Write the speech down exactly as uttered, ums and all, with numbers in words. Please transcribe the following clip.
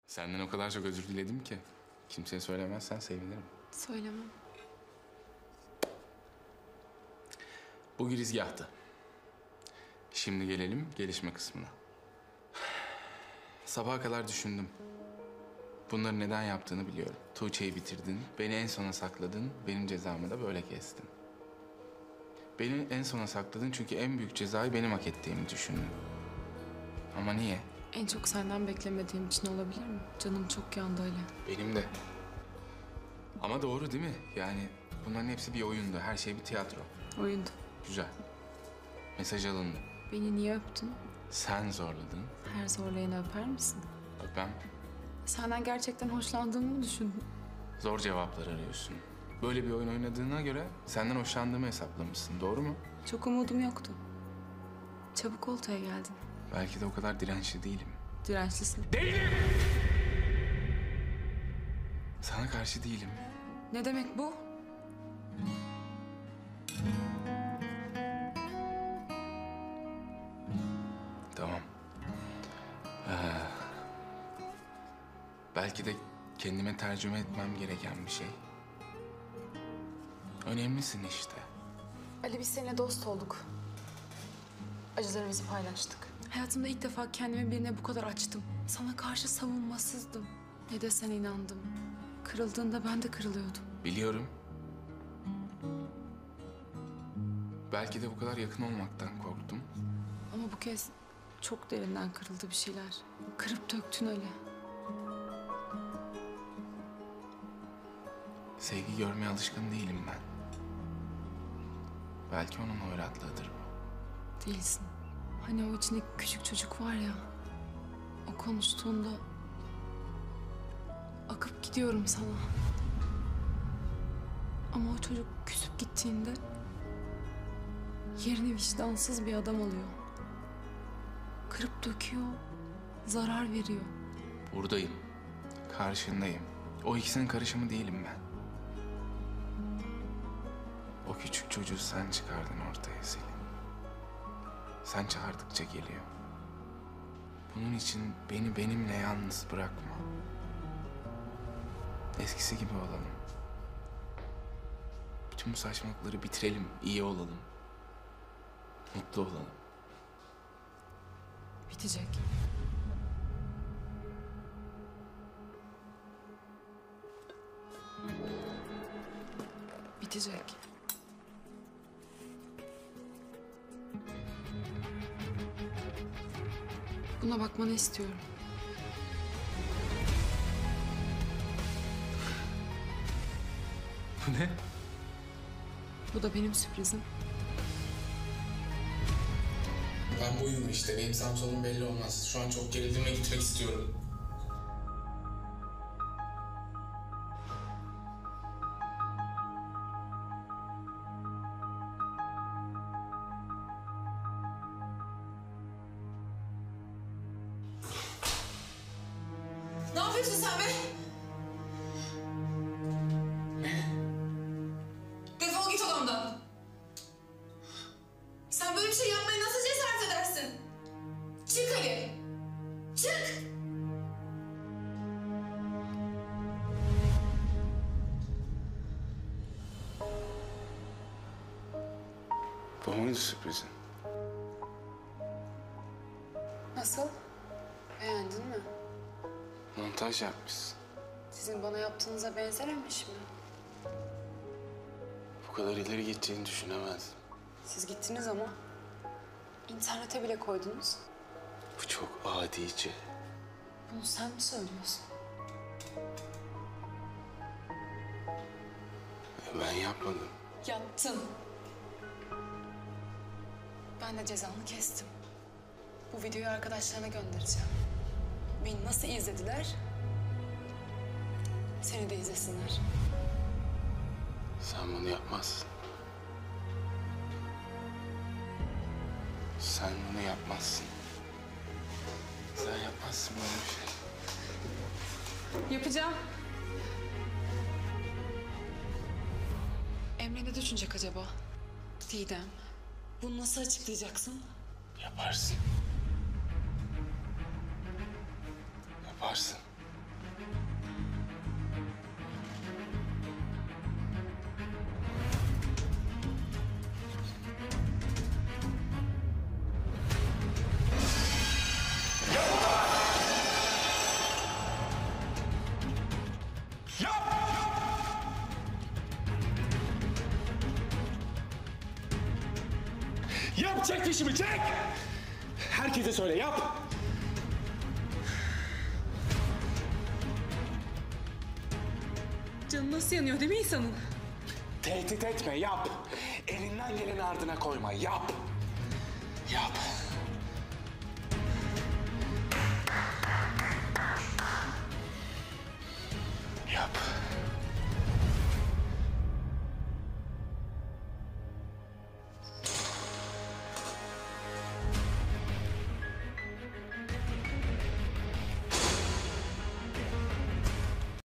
Senden o kadar çok özür diledim ki. Kimseye söylemezsen sevinirim. Söylemem. Bu girizgahtı. Şimdi gelelim gelişme kısmına. Sabaha kadar düşündüm. Bunları neden yaptığını biliyorum. Tuğçe'yi bitirdin, beni en sona sakladın, benim cezamı da böyle kestin. Beni en sona sakladın çünkü en büyük cezayı benim hak ettiğimi düşündün. Ama niye? En çok senden beklemediğim için olabilir mi? Canım çok yandı öyle. Benim de. Ama doğru değil mi? Yani bunların hepsi bir oyundu. Her şey bir tiyatro. Oyundu. Güzel. Mesaj alındı. Beni niye öptün? Sen zorladın. Her zorlayanı öper misin? Öpem. Senden gerçekten hoşlandığımı mı düşündün? Zor cevaplar arıyorsun. Böyle bir oyun oynadığına göre senden hoşlandığımı hesaplamışsın. Doğru mu? Çok umudum yoktu. Çabuk oltaya geldin. Belki de o kadar dirençli değilim. Dirençlisin. Değilim! Sana karşı değilim. Ne demek bu? Tamam. Ee, belki de kendime tercüme etmem gereken bir şey. Önemlisin işte. Ali, biz seninle dost olduk. Acılarımızı paylaştık. Hayatımda ilk defa kendimi birine bu kadar açtım. Sana karşı savunmasızdım. Ne desen inandım. Kırıldığında ben de kırılıyordum. Biliyorum. Belki de bu kadar yakın olmaktan korktum. Ama bu kez çok derinden kırıldı bir şeyler. Kırıp döktün öyle. Sevgi görmeye alışkın değilim ben. Belki onun hoyratlığıdır bu. Değilsin. Hani o içindeki küçük çocuk var ya. O konuştuğunda akıp gidiyorum sana. Ama o çocuk küsüp gittiğinde yerini vicdansız bir adam alıyor. Kırıp döküyor, zarar veriyor. Buradayım. Karşındayım. O ikisinin karışımı değilim ben. O küçük çocuğu sen çıkardın ortaya Selin. Sen çağırdıkça geliyor. Bunun için beni benimle yalnız bırakma. Eskisi gibi olalım. Bütün bu saçmalıkları bitirelim, iyi olalım. Mutlu olalım. Bitecek. Bitecek. Buna bakmanı istiyorum. Bu ne? Bu da benim sürprizim. Ben buyum işte. Benim sağım solum belli olmaz. Şu an çok gerildim ve gitmek istiyorum. Ne yapıyorsun sen be? Defol git odamdan. Sen böyle bir şey yapmaya nasıl cesaret edersin? Çık Ali. Çık. Bu muydu sürprizin? Nasıl? Beğendin mi? Montaj yapmışsın. Sizin bana yaptığınıza benzememiş mi? Bu kadar ileri gideceğini düşünemezdim. Siz gittiniz ama internete bile koydunuz. Bu çok adice. Bunu sen mi söylüyorsun? Ben yapmadım. Yaptın. Ben de cezamı kestim. Bu videoyu arkadaşlarına göndereceğim. Beni nasıl izlediler? Seni de izlesinler. Sen bunu yapmazsın. Sen bunu yapmazsın. Sen yapmazsın böyle bir şey. Yapacağım. Emre ne düşünecek acaba? Didem, bunu nasıl açıklayacaksın? Yaparsın. Yaparsın. Yap, çek fişimi, çek! Herkese söyle, yap! Canı nasıl yanıyor değil mi insanın? Tehdit etme, yap! Elinden geleni ardına koyma, yap! Yap!